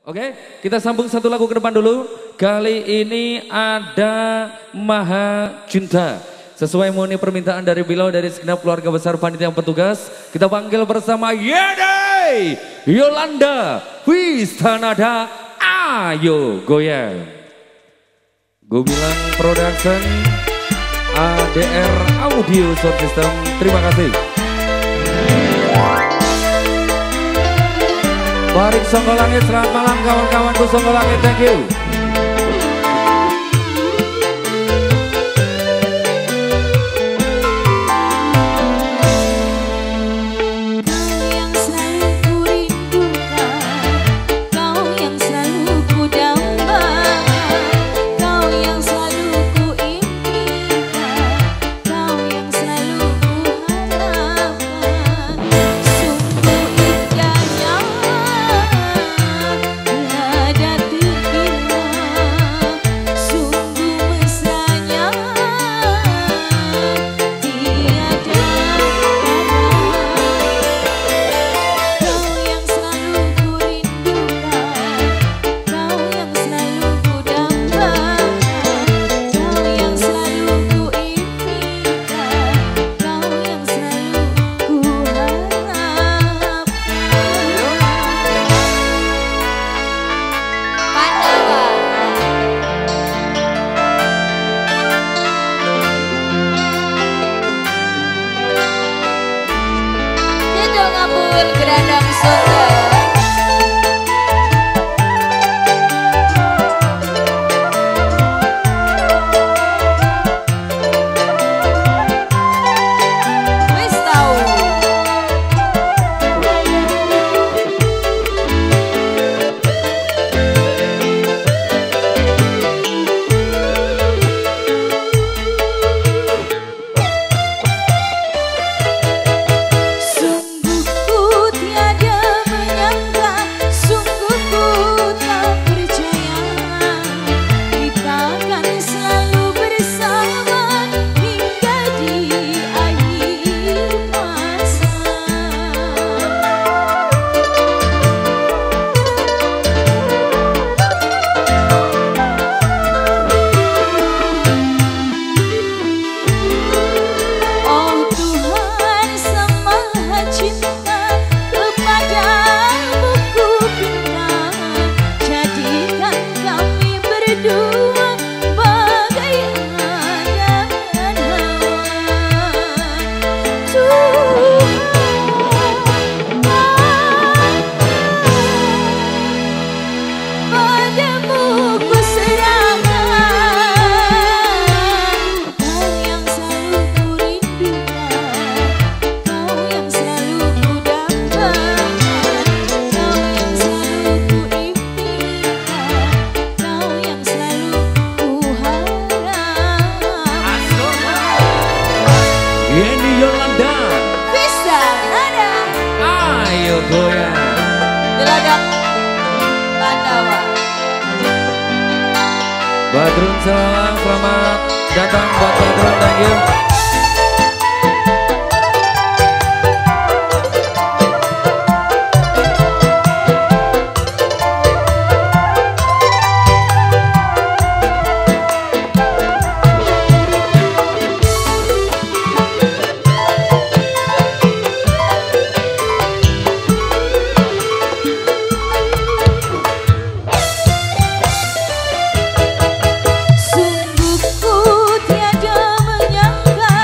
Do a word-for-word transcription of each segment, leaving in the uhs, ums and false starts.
Oke, kita sambung satu lagu ke depan dulu. Kali ini ada Maha Cinta. Sesuai murni permintaan dari beliau, dari segenap keluarga besar panitia petugas. Kita panggil bersama Yede, Yolanda, Wistanada, ayo goyang. Gue bilang production A D R Audio Sound System, terima kasih. Barik Songo Langit, selamat malam kawan-kawanku Songo Langit, thank you. Gerandang Sunda. Yolanda, Wistanada, ayo goyang. Geladak Pandawa. Badrun Selalang, selamat datang buat Badrun, thank you. Sungguh ku tiada menyangka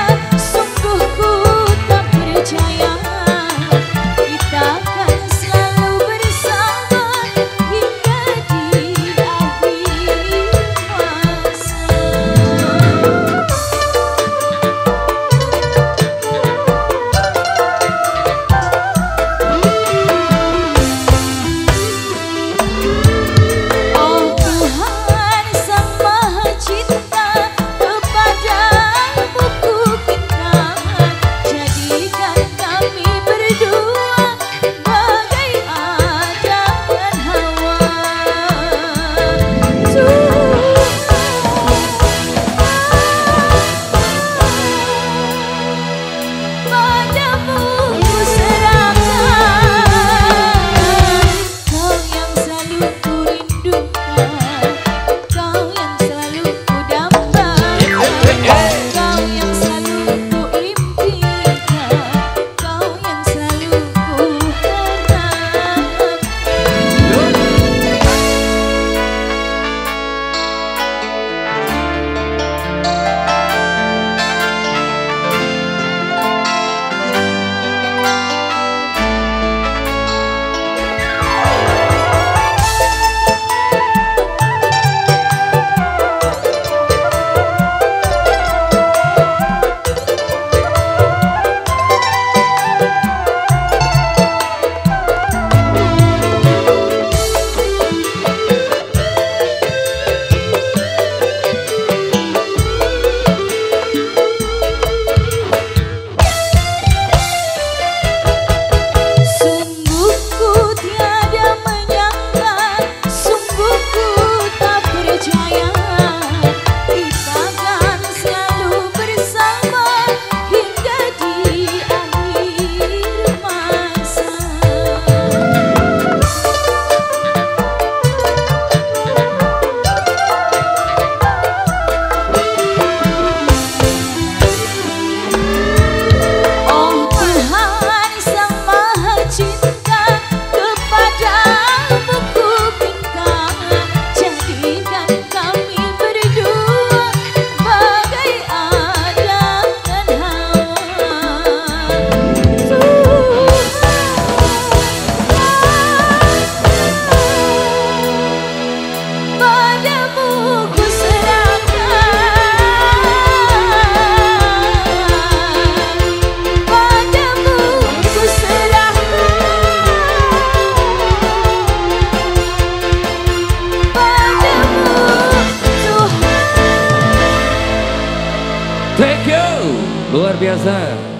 Yo, luar biasa.